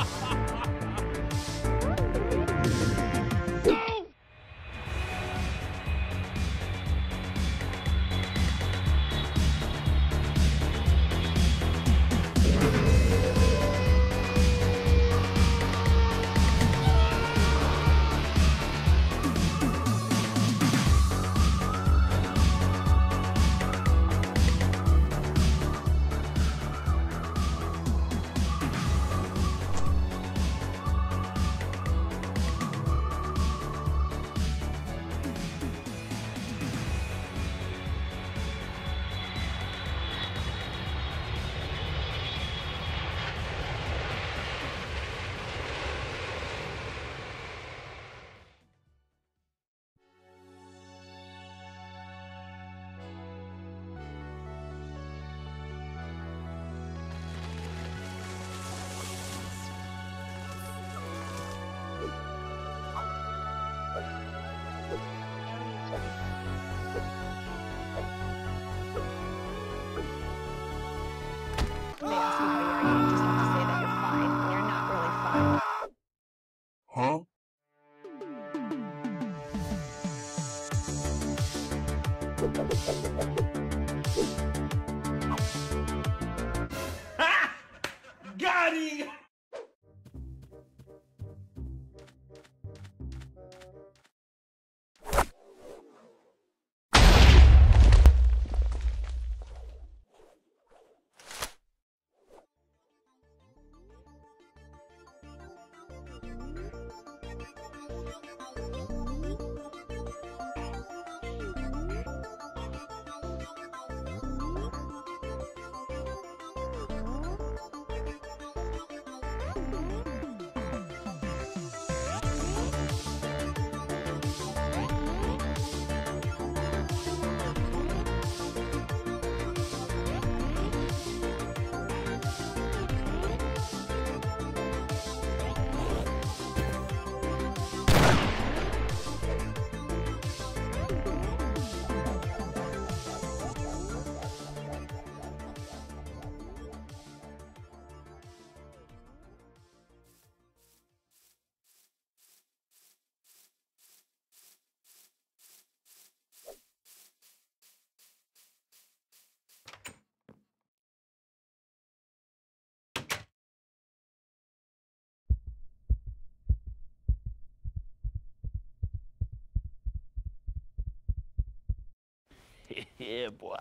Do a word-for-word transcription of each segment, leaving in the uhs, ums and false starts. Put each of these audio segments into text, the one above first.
They ask you how you are, you just have to say that you're fine when you're not really fine. Huh? Ha! Got him! Yeah, boy.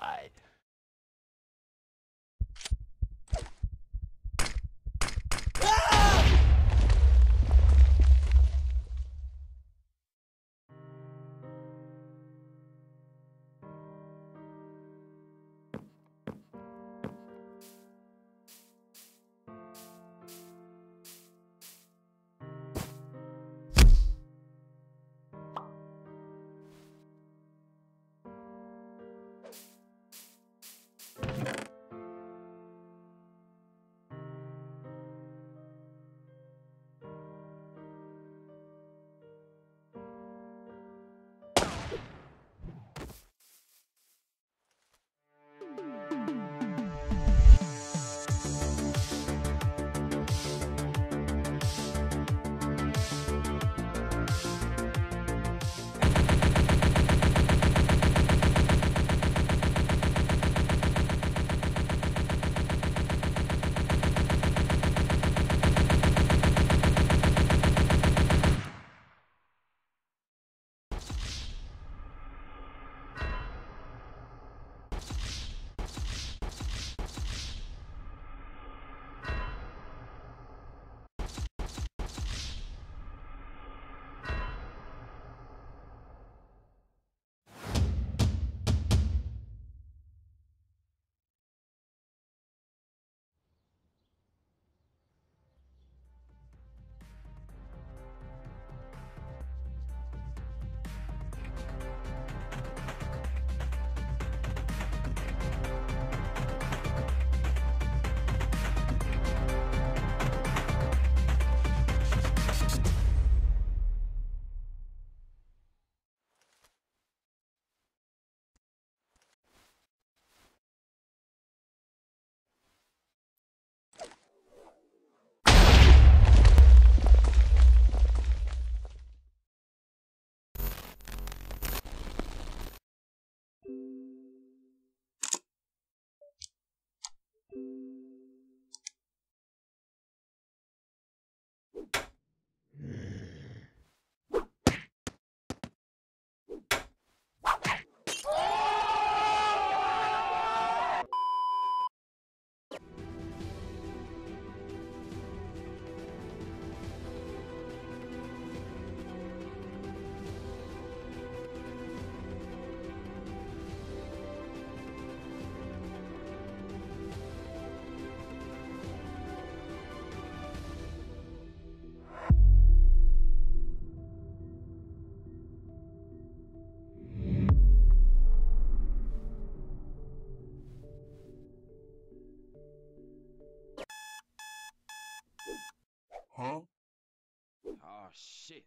Huh? Oh, shit.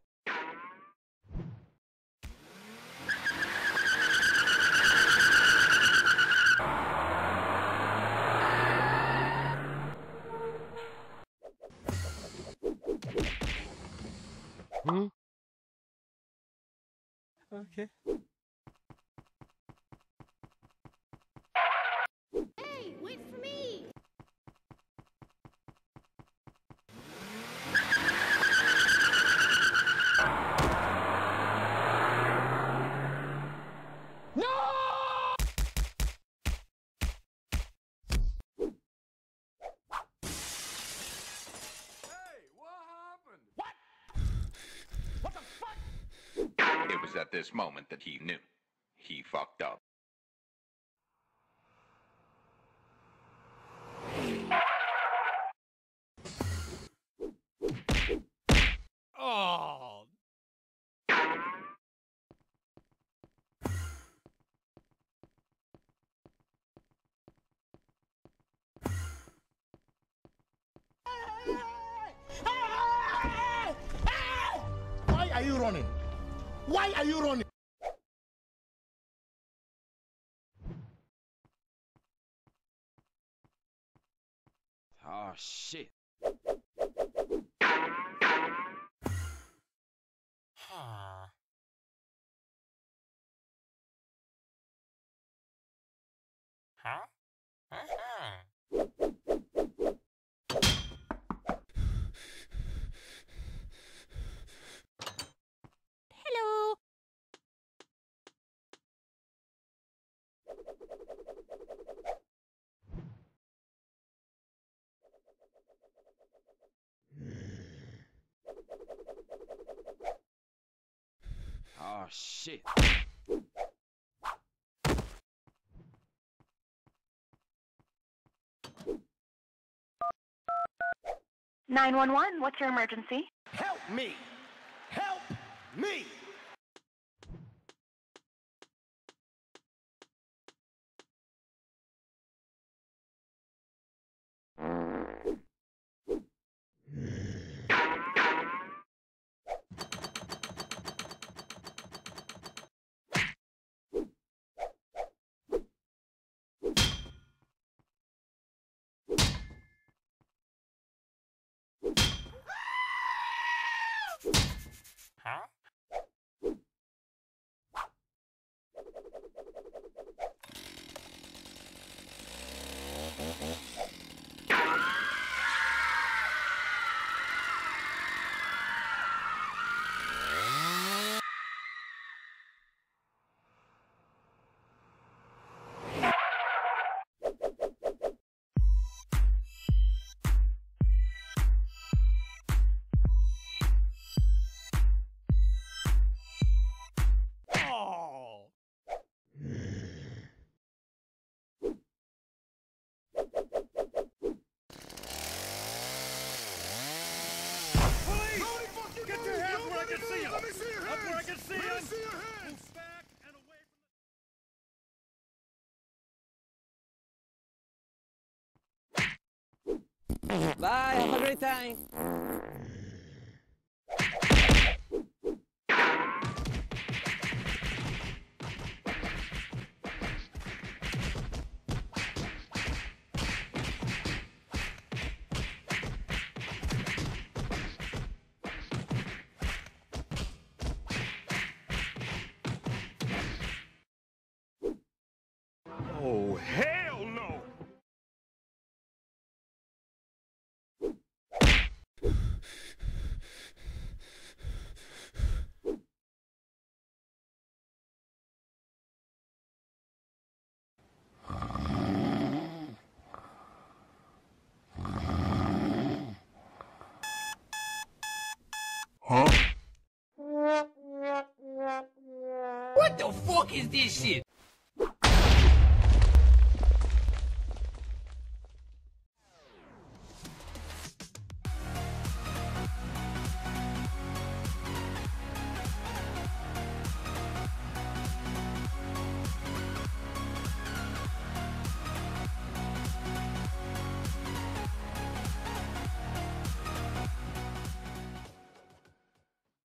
Hmm? Okay. Hey, wait for me! It was at this moment that he knew. He fucked up. Oh. Why are you running? Why are you running? Oh, shit. Huh. Huh? Uh-huh. Hello! Oh, shit. nine one one, what's your emergency? Help me! Help me! Huh? Oh. Police! Get your hands where I can see them! Let me see your hands! Up where I can see them! Let me see your hands! Move back and away from the... Bye, have a great time. Oh, hell no! Huh? What the fuck is this shit?